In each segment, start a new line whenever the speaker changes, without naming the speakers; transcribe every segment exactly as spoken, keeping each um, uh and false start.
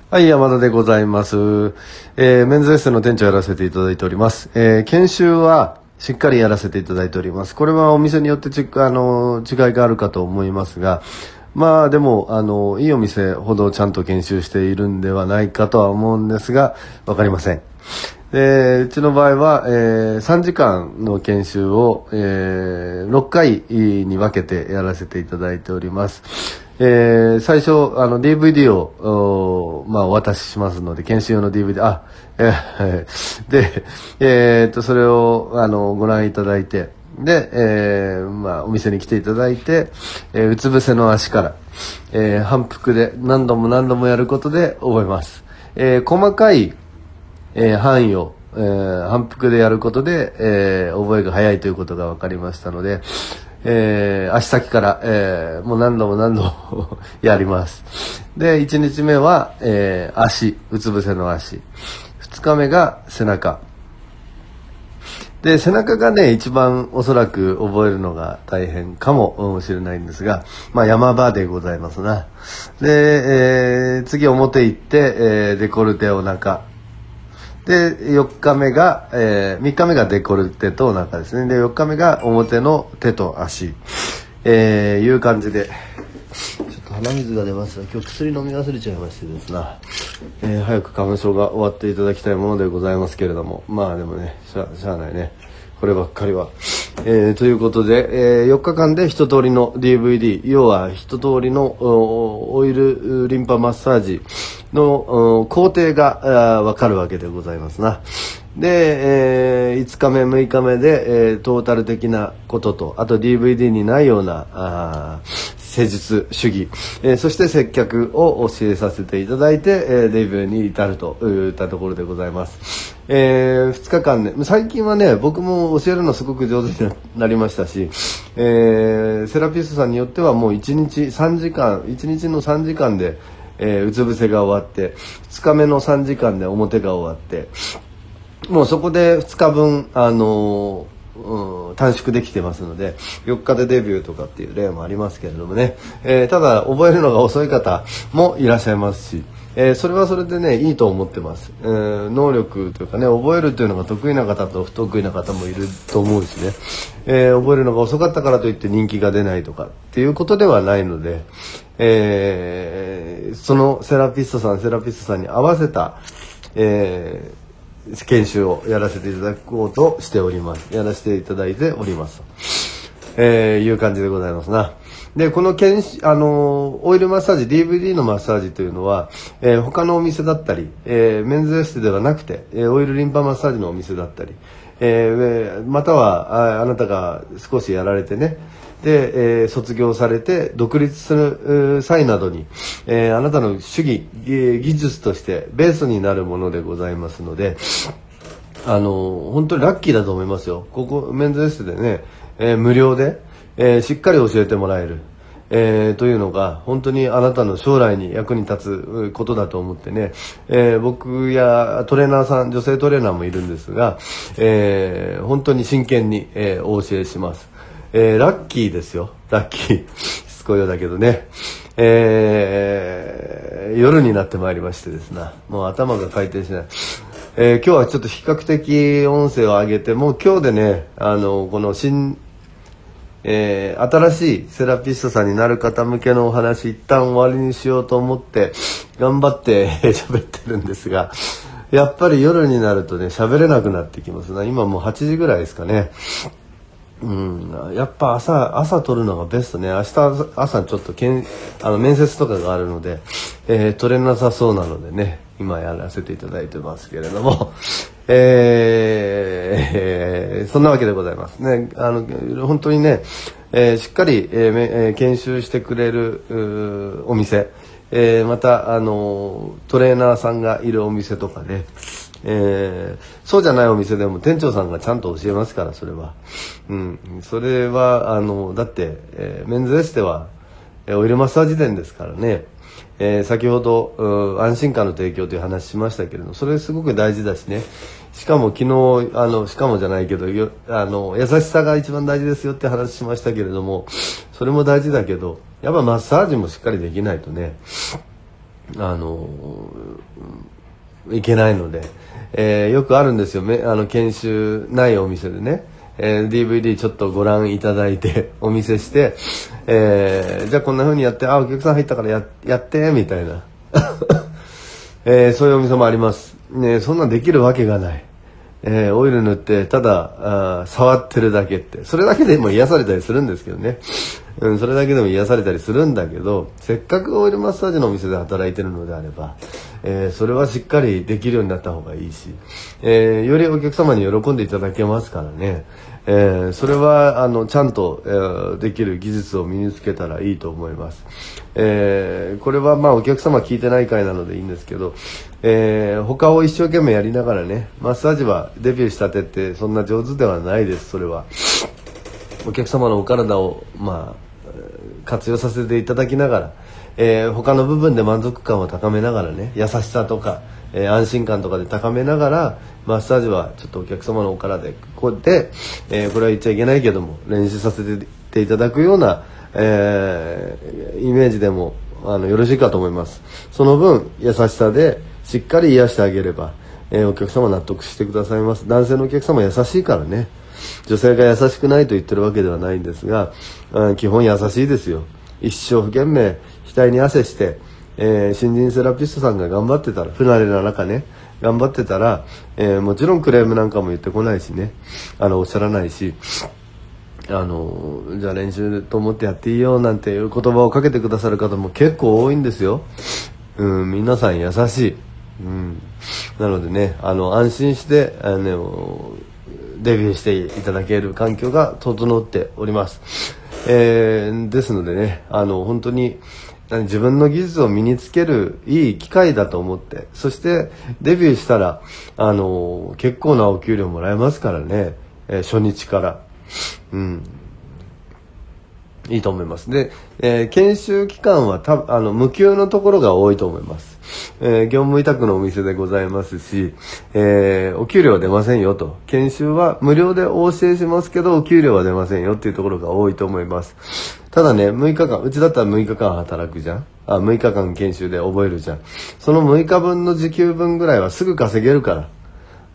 はい、山田でございます。えー、メンズエステの店長やらせていただいております。えー、研修はしっかりやらせていただいております。これはお店によってち、あの、違いがあるかと思いますが、まあでも、あの、いいお店ほどちゃんと研修しているんではないかとは思うんですが、わかりません。で、うちの場合は、えー、さんじかんの研修を、えー、ろっかいに分けてやらせていただいております。えー、最初、あの、ディーブイディー を、まあ、お渡ししますので、研修用の ディーブイディー、あ、えー、で、えー、っと、それを、あの、ご覧いただいて、で、えー、まあ、お店に来ていただいて、えー、うつ伏せの足から、えー、反復で何度も何度もやることで覚えます。えー、細かい、えー、範囲を、えー、反復でやることで、えー、覚えが早いということが分かりましたので、えー、足先から、えー、もう何度も何度もやります。で、いちにちめは、えー、足、うつ伏せの足。ふつかめが背中。で、背中がね、一番おそらく覚えるのが大変かもしれないんですが、まあ山場でございますな。で、えー、次表行って、えー、デコルテお腹。で、よっかめが、えー、みっかめがデコルテとお腹ですね。で、よっかめが表の手と足。えー、いう感じで。ちょっと鼻水が出ますが、今日薬飲み忘れちゃいましてですな。えー、早く花粉症が終わっていただきたいものでございますけれども。まあでもね、しゃ、しゃあないね。こればっかりは。えー、ということで、えー、よっかかんで一通りの ディーブイディー、要は一通りのオイルリンパマッサージの工程がわかるわけでございますな。で、えー、いつかめ、むいかめで、えー、トータル的なことと、あと ディーブイディー にないような、あ施術主義、えー、そして接客を教えさせていただいて、えー、デビューに至るといったところでございます。えー、ふつかかんね、最近はね、僕も教えるのすごく上手になりましたし、えー、セラピストさんによってはもういちにちさんじかん、いちにちのさんじかんで、えー、うつ伏せが終わって、ふつかめのさんじかんで表が終わって、もうそこでふつかぶん、あのーうん、短縮できてますので、よっかでデビューとかっていう例もありますけれどもね、えー、ただ覚えるのが遅い方もいらっしゃいますし、えー、それはそれでね、いいと思ってます。えー、能力というかね、覚えるというのが得意な方と不得意な方もいると思うしね、えー、覚えるのが遅かったからといって人気が出ないとかっていうことではないので、えー、そのセラピストさん、セラピストさんに合わせた、えー研修をやらせていただこうとしております。やらせていただいております。えー、いう感じでございますな。で、この研修、あの、オイルマッサージ、ディーブイディー のマッサージというのは、えー、他のお店だったり、えー、メンズエステではなくて、えー、オイルリンパマッサージのお店だったり、えー、またはあ、あなたが少しやられてね、で、えー、卒業されて独立する際などに、えー、あなたの主義、技術としてベースになるものでございますので、あの本当にラッキーだと思いますよ。ここメンズエステでね、えー、無料で、えー、しっかり教えてもらえる、えー、というのが本当にあなたの将来に役に立つことだと思ってね、えー、僕やトレーナーさん、女性トレーナーもいるんですが、えー、本当に真剣に、えー、お教えします。えー、ラッキーですよ。ラッキー。しつこいようだけどね。えー、夜になってまいりましてですね。もう頭が回転しない。えー、今日はちょっと比較的音声を上げて、もう今日でね、あの、この新、えー、新しいセラピストさんになる方向けのお話、一旦終わりにしようと思って、頑張って喋ってるんですが、やっぱり夜になるとね、喋れなくなってきますな。今もうはちじぐらいですかね。うん、やっぱ朝朝撮るのがベストね。明日朝ちょっとけんあの面接とかがあるので、えー、撮れなさそうなのでね、今やらせていただいてますけれども、えーえー、そんなわけでございますね。あの本当にね、えー、しっかり、えーえー、研修してくれるお店、えー、またあのトレーナーさんがいるお店とかね、えー、そうじゃないお店でも店長さんがちゃんと教えますから、それは。うん。それは、あの、だって、えー、メンズエステは、えー、オイルマッサージ店ですからね。えー、先ほど、安心感の提供という話しましたけれども、それすごく大事だしね。しかも昨日、あの、しかもじゃないけど、よあの、優しさが一番大事ですよって話しましたけれども、それも大事だけど、やっぱマッサージもしっかりできないとね、あのいけないので、えー、よくあるんですよ。めあの研修ないお店でね、えー、ディーブイディー ちょっとご覧いただいてお見せして、えー、じゃあこんな風にやって、あ、お客さん入ったからややってみたいな、えー、そういうお店もあります。ね、そんなんできるわけがない。えー、オイル塗ってただあ触ってるだけって、それだけでも癒されたりするんですけどね、うん、それだけでも癒されたりするんだけど、せっかくオイルマッサージのお店で働いてるのであれば、えー、それはしっかりできるようになった方がいいし、えー、よりお客様に喜んでいただけますからね、えー、それはあのちゃんと、えー、できる技術を身につけたらいいと思います。えー、これはまあお客様聞いてない回なのでいいんですけど、えー、他を一生懸命やりながらね、マッサージはデビューしたてってそんな上手ではないです。それはお客様のお体をまあ活用させていただきながら、えー、他の部分で満足感を高めながらね、優しさとか、えー、安心感とかで高めながら、マッサージはちょっとお客様のお体でこうやって、えー、これは言っちゃいけないけども練習させていただくような、えー、イメージでもあのよろしいかと思います。その分優しさでしっかり癒してあげれば、えー、お客様納得してくださいます。男性のお客様優しいからね、女性が優しくないと言ってるわけではないんですが、うん、基本優しいですよ。一生懸命額に汗して、えー、新人セラピストさんが頑張ってたら、不慣れな中ね頑張ってたら、えー、もちろんクレームなんかも言ってこないしね、あのおっしゃらないし、あのじゃあ練習と思ってやっていいよなんていう言葉をかけてくださる方も結構多いんですよ。うん、皆さん優しい。うん、なのでね、あの安心してあのデビューしていただける環境が整っております。えー、ですのでね、あの本当に自分の技術を身につけるいい機会だと思って、そしてデビューしたらあの結構なお給料もらえますからね、えー、初日から、うん、いいと思います。で、えー、研修期間はたあの無給のところが多いと思います。えー、業務委託のお店でございますし、えー、お給料は出ませんよと。研修は無料でお教えしますけどお給料は出ませんよっていうところが多いと思います。ただね、むいかかん、うちだったらむいかかん働くじゃん。あ、むいかかん研修で覚えるじゃん。そのむいかぶんの時給分ぐらいはすぐ稼げるから。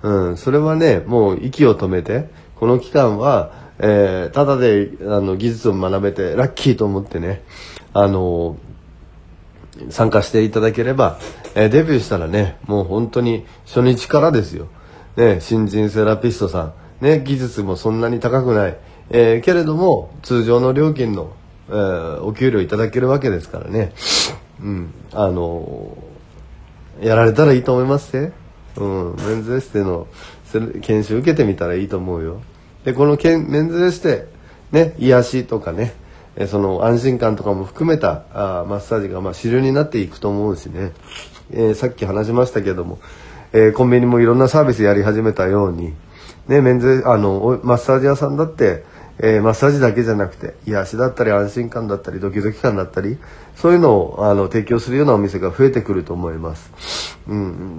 うん、それはね、もう息を止めて、この期間は、えー、ただであの技術を学べてラッキーと思ってね、あのー、参加していただければ、えー、デビューしたらね、もう本当に初日からですよ。ね、新人セラピストさん、ね、技術もそんなに高くない、えー、けれども通常の料金の、えー、お給料いただけるわけですからね、うん、あのー、やられたらいいと思いますね。うん、メンズエステの研修受けてみたらいいと思うよ。で、このメンズエステ、ね、癒しとかね、えその安心感とかも含めたあマッサージがまあ主流になっていくと思うしね、えー、さっき話しましたけども、えー、コンビニもいろんなサービスやり始めたように、ね、メンズあのマッサージ屋さんだって、えー、マッサージだけじゃなくて癒しだったり安心感だったりドキドキ感だったり、そういうのをあの提供するようなお店が増えてくると思います。うん、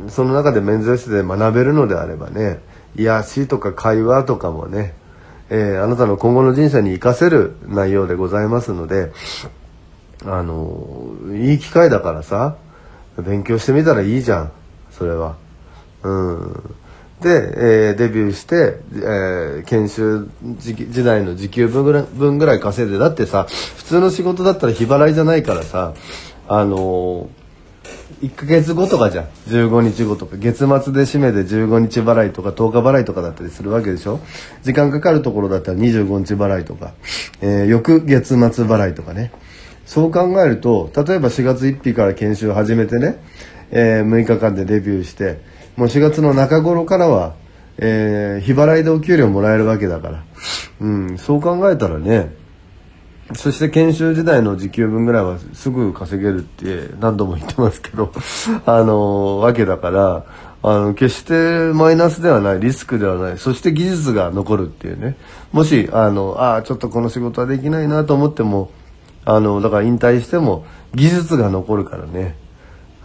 その中でメンズエステで学べるのであればね、癒しとか会話とかもね、えー、あなたの今後の人生に生かせる内容でございますので、あのいい機会だからさ、勉強してみたらいいじゃん、それは。うん、で、えー、デビューして、えー、研修時代の時給分ぐらい、分ぐらい稼いで、だってさ、普通の仕事だったら日払いじゃないからさ、あのいっかげつごとかじゃん、じゅうごにちごとか、月末で締めでじゅうごにち払いとかとおか払いとかだったりするわけでしょ。時間かかるところだったらにじゅうごにち払いとか、えー、翌月末払いとかね。そう考えると、例えばしがつついたちから研修を始めてね、えー、むいかかんでデビューして、もうしがつの中頃からは、えー、日払いでお給料もらえるわけだから、うん、そう考えたらね、そして研修時代の時給分ぐらいはすぐ稼げるって何度も言ってますけどあのわけだから、あの決してマイナスではない、リスクではない、そして技術が残るっていうね。もしあのあちょっとこの仕事はできないなと思っても、あのだから引退しても技術が残るからね、うん、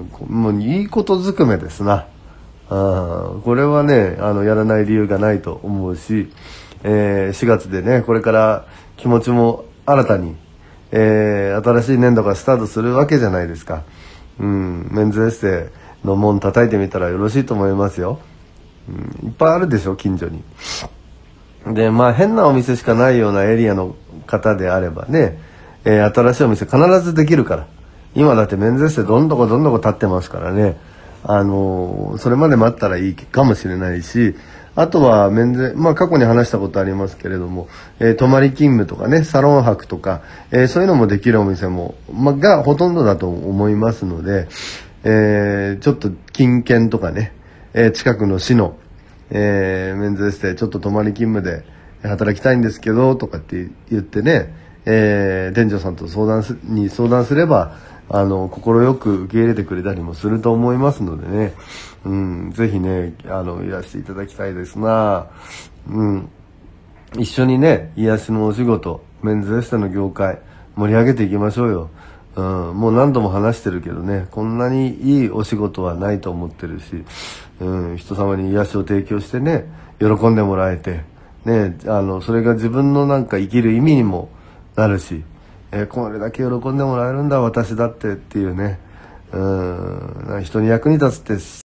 もういいことずくめですな。あこれはね、あのやらない理由がないと思うし、えー、しがつでね、これから気持ちも新たに、えー、新しい年度がスタートするわけじゃないですか。うん、メンズエステの門叩いてみたらよろしいと思いますよ。うん、いっぱいあるでしょ、近所に。で、まあ変なお店しかないようなエリアの方であればね、えー、新しいお店必ずできるから。今だってメンズエステどんどこどんどこ立ってますからね。あのー、それまで待ったらいいかもしれないし、あとはメンズ、まあ過去に話したことありますけれども、えー、泊まり勤務とかね、サロン泊とか、えー、そういうのもできるお店も、まあ、がほとんどだと思いますので、えー、ちょっと近県とかね、えー、近くの市の、えー、メンズエステちょっと泊まり勤務で働きたいんですけどとかって言ってね、えー、店長さんと相談すに相談すればあの快く受け入れてくれたりもすると思いますのでね、うん、ぜひねあのいらしていただきたいですな。うん、一緒にね癒しのお仕事メンズエステの業界盛り上げていきましょうよ。うん、もう何度も話してるけどね、こんなにいいお仕事はないと思ってるし、うん、人様に癒しを提供してね、喜んでもらえて、ね、あの、それが自分のなんか生きる意味にもなるし、えー、これだけ喜んでもらえるんだ、私だってっていうね、うん、人に役に立つって